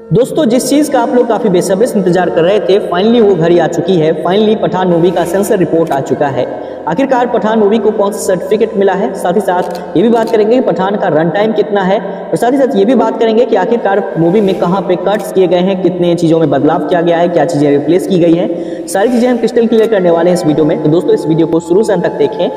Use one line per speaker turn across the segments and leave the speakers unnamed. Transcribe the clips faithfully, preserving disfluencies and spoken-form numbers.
दोस्तों, जिस चीज़ का आप लोग काफ़ी बेसब्री से इंतजार कर रहे थे, फाइनली वो घड़ी आ चुकी है। फाइनली पठान मूवी का सेंसर रिपोर्ट आ चुका है। आखिरकार पठान मूवी को कौन सा सर्टिफिकेट मिला है, साथ ही साथ ये भी बात करेंगे कि पठान का रन टाइम कितना है, और साथ ही साथ ये भी बात करेंगे कि आखिरकार मूवी में कहाँ पे कट्स किए गए हैं, कितने चीज़ों में बदलाव किया गया है, क्या चीज़ें रिप्लेस की गई हैं, सारी चीज़ें हम क्रिस्टल क्लियर करने वाले हैं इस वीडियो में। तो दोस्तों, इस वीडियो को शुरू से अंत तक देखें।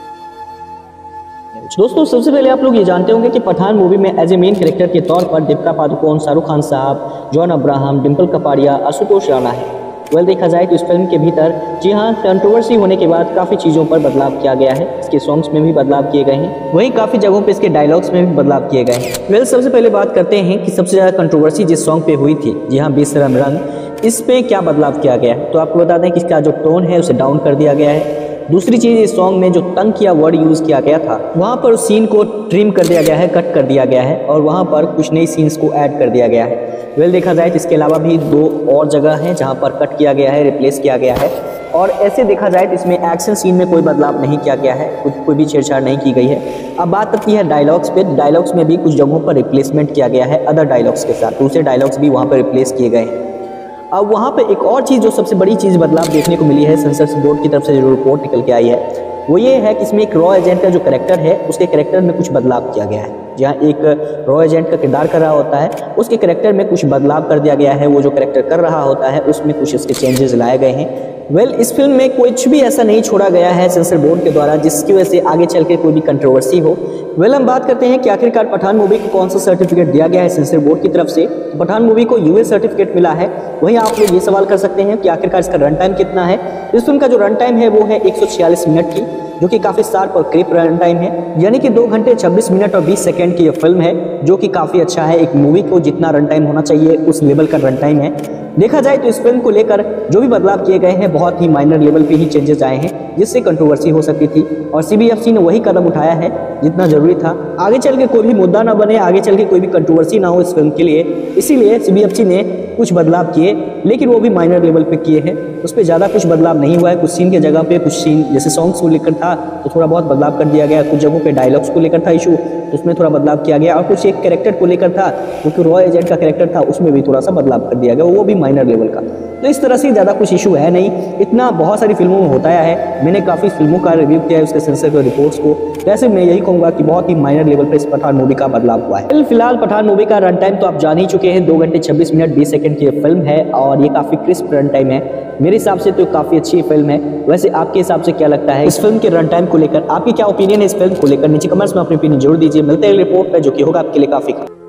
दोस्तों, सबसे पहले आप लोग ये जानते होंगे कि पठान मूवी में एज ए मेन कैरेक्टर के तौर पर दीपिका पादुकोण, शाहरुख खान साहब, जॉन अब्राहम, डिम्पल कपाड़िया, आशुतोष राणा है। वेल देखा जाए तो इस फिल्म के भीतर जी हाँ कंट्रोवर्सी होने के बाद काफ़ी चीज़ों पर बदलाव किया गया है। इसके सॉन्ग्स में भी बदलाव किए गए हैं, वहीं काफ़ी जगहों पे इसके डायलॉग्स में भी बदलाव किए गए हैं। वेल सबसे पहले बात करते हैं कि सबसे ज़्यादा कंट्रोवर्सी जिस सॉन्ग पे हुई थी, जी हाँ बेशरम रंग, इस पे क्या बदलाव किया गया है। तो आपको बता दें कि इसका जो टोन है उसे डाउन कर दिया गया है। दूसरी चीज़, इस सॉन्ग में जो तंग किया वर्ड यूज़ किया गया था, वहाँ पर उस सीन को ट्रिम कर दिया गया है, कट कर दिया गया है, और वहाँ पर कुछ नई सीन्स को ऐड कर दिया गया है। वेल देखा जाए तो इसके अलावा भी दो और जगह हैं जहाँ पर कट किया गया है, रिप्लेस किया गया है। और ऐसे देखा जाए तो इसमें एक्शन सीन में कोई बदलाव नहीं किया गया है, कुछ कोई भी छेड़छाड़ नहीं की गई है। अब बात आती है डायलॉग्स पे। डायलॉग्स में भी कुछ जगहों पर रिप्लेसमेंट किया गया है अदर डायलॉग्स के साथ, दूसरे डायलॉग्स भी वहाँ पर रिप्लेस किए गए हैं। अब वहाँ पे एक और चीज़, जो सबसे बड़ी चीज़ बदलाव देखने को मिली है, सेंसर बोर्ड की तरफ से जो रिपोर्ट निकल के आई है, वो ये है कि इसमें एक रॉ एजेंट का जो कैरेक्टर है, उसके कैरेक्टर में कुछ बदलाव किया गया है। जहाँ एक रॉ एजेंट का किरदार कर रहा होता है, उसके कैरेक्टर में कुछ बदलाव कर दिया गया है। वो जो कैरेक्टर कर रहा होता है उसमें कुछ इसके चेंजेस लाए गए हैं। वेल well, इस फिल्म में कुछ भी ऐसा नहीं छोड़ा गया है सेंसर बोर्ड के द्वारा जिसकी वजह से आगे चल के कोई भी कंट्रोवर्सी हो। वेल well, हम बात करते हैं कि आखिरकार पठान मूवी को कौन सा सर्टिफिकेट दिया गया है सेंसर बोर्ड की तरफ से। पठान मूवी को यूएस सर्टिफिकेट मिला है। वहीं आप लोग ये सवाल कर सकते हैं कि आखिरकार इसका रन टाइम कितना है। इस फिल्म का जो रन टाइम है वो है एक सौ छियालीस मिनट की, जो कि काफ़ी शार्प और क्रिप रन टाइम है, यानी कि दो घंटे छब्बीस मिनट और बीस सेकंड की ये फिल्म है, जो कि काफ़ी अच्छा है। एक मूवी को जितना रन टाइम होना चाहिए उस लेवल का रन टाइम है। देखा जाए तो इस फिल्म को लेकर जो भी बदलाव किए गए हैं बहुत ही माइनर लेवल पे ही चेंजेस आए हैं, जिससे कंट्रोवर्सी हो सकती थी, और सीबीएफसी ने वही कदम उठाया है जितना जरूरी था। आगे चल के कोई भी मुद्दा ना बने, आगे चल के कोई भी कंट्रोवर्सी ना हो इस फिल्म के लिए, इसीलिए सीबीएफसी ने कुछ बदलाव किए, लेकिन वो भी माइनर लेवल पे किए हैं। उस पर ज़्यादा कुछ बदलाव नहीं हुआ है। कुछ सीन के जगह पे कुछ सीन जैसे सॉन्ग्स को लेकर था तो थोड़ा बहुत बदलाव कर दिया गया। कुछ जगहों पे डायलॉग्स को लेकर था इशू, तो उसमें थोड़ा बदलाव किया गया। और कुछ एक कैरेक्टर को लेकर था, क्योंकि रॉ एजेंट का कैरेक्टर था, उसमें भी थोड़ा सा बदलाव कर दिया गया, वो भी माइनर लेवल का। तो इस तरह से ज़्यादा कुछ इशू है नहीं। इतना बहुत सारी फिल्मों में होता है। मैंने काफ़ी फिल्मों का रिव्यू किया है, उसके सेंसर के रिपोर्ट्स को। वैसे मैं यही कहूँगा कि बहुत ही माइनर लेवल पर इस पठान मूवी का बदलाव हुआ है। फिलहाल पठान मूवी का रन टाइम तो आप जान ही चुके हैं, दो घंटे छब्बीस मिनट बीस सेकंड की फिल्म है, और ये काफ़ी क्रिस्प रन टाइम है। मेरे हिसाब से तो काफ़ी अच्छी फिल्म है। वैसे आपके हिसाब से क्या लगता है इस फिल्म के रन टाइम को लेकर? आपकी क्या ओपिनियन है इस फिल्म को लेकर? नीचे कमेंट्स में अपनी ओपिनियन जरूर दीजिए। मिलते हैं रिपोर्ट पर, जो कि होगा आपके लिए काफ़ी